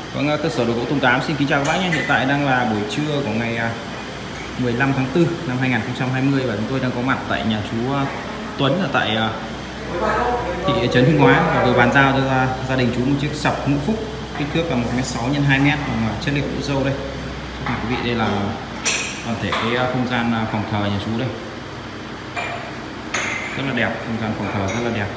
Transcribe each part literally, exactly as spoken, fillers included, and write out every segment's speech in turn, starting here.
Vâng, cơ sở đồ gỗ Tùng Tám xin kính chào các bác nhé. Hiện tại đang là buổi trưa của ngày mười lăm tháng tư năm hai nghìn không trăm hai mươi và chúng tôi đang có mặt tại nhà chú Tuấn ở tại thị trấn Hưng Hóa và vừa bàn giao cho gia đình chú một chiếc sập Ngũ Phúc kích thước là một mét sáu nhân hai mét bằng chất liệu gỗ dâu đây. Thưa quý vị, đây là toàn thể cái không gian phòng thờ nhà chú đây, rất là đẹp, không gian phòng thờ rất là đẹp.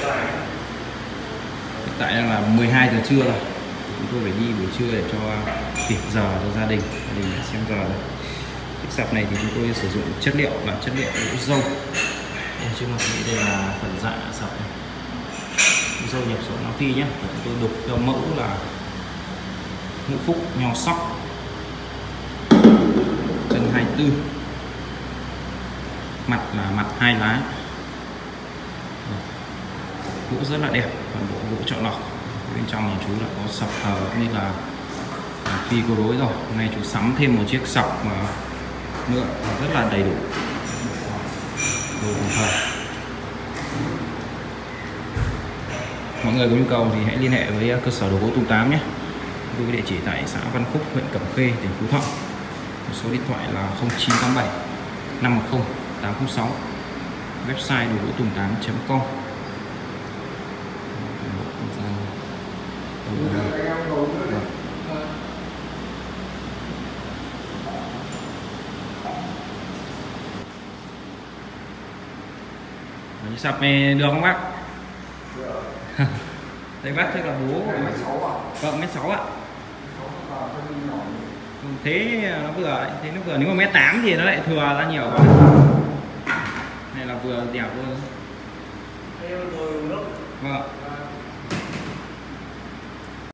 Hiện tại đang là mười hai giờ trưa rồi, chúng tôi phải đi buổi trưa để cho kịp giờ cho gia đình gia đình xem giờ đây. Chiếc sập này thì chúng tôi sử dụng chất liệu là chất liệu gỗ dâu. Đây, trước mặt đây là phần dạ sập này, gỗ dâu nhập khẩu Nam Phi nhé. Và chúng tôi đục theo mẫu là Ngũ Phúc nho sóc chân hai mươi tư, mặt là mặt hai lá, gỗ rất là đẹp, toàn bộ gỗ chọn lọc. Bên trong nhà chú đã có sập thờ như là phi cô rối rồi. Hôm nay chú sắm thêm một chiếc sọc mà nữa rất là đầy đủ đồ phòng thờ. Mọi người có nhu cầu thì hãy liên hệ với cơ sở đồ gỗ Tùng Tám nhé. Tôi địa chỉ tại xã Văn Phúc, huyện Cẩm Khê, tỉnh Phú Thọ. Số điện thoại là không chín tám bảy năm một không tám không sáu. Website đồ gỗ tùng tám chấm com. Sập này được không bác? Được. Đây bác chắc là bố vâng mét sáu ạ. Thế nó vừa đấy, thế nó vừa, nếu mà mét tám thì nó lại thừa ra nhiều quá. Này là vừa đẹp luôn. Thế tôi nước. Vâng.